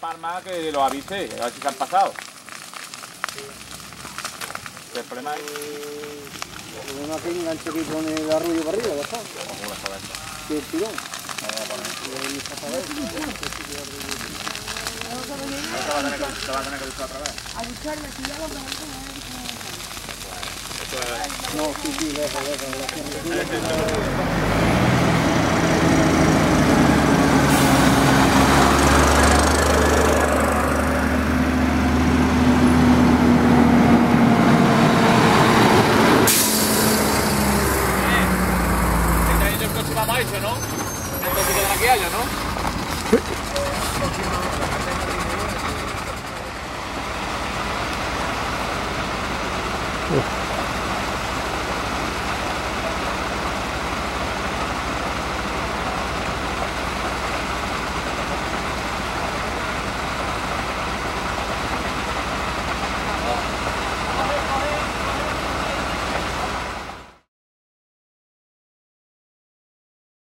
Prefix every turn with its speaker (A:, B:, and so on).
A: palmas que los avise, a ver si se han pasado. El problema es...
B: El problema es que el enganche que pone el arroyo para arriba, ya está.
A: ¿Cómo la sabes?
B: Que el tirón.
A: Vamos a poner.
B: Se
A: va a tener que buscar otra vez.
C: A buscarme, si ya lo conozco,
B: no, sí, lejos.
A: Vamos a eso, ¿no? Entonces queda aquí haya, ¿no?
D: Uf.